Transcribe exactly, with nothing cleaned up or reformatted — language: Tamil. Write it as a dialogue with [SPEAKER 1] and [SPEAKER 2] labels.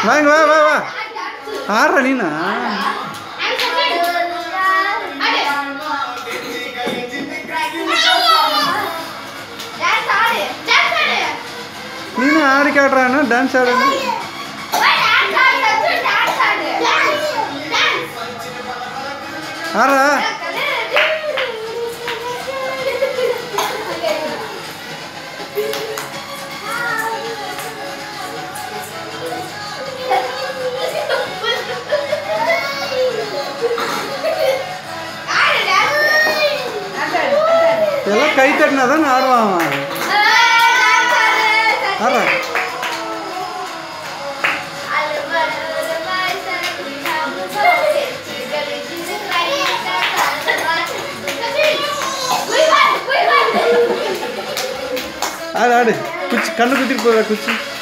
[SPEAKER 1] வாங்க வா வா வா ஆடுற நீனா நீனா ஆடி காட்டுறானா டான்ஸ் ஆடுறா ஆடுறா எல்லாம் கை தட்டினா தான் ஆடுவான் ஆடுறா ஆடு ஆடு குச்சி கண்ணு குத்திட்டு போவா குச்சி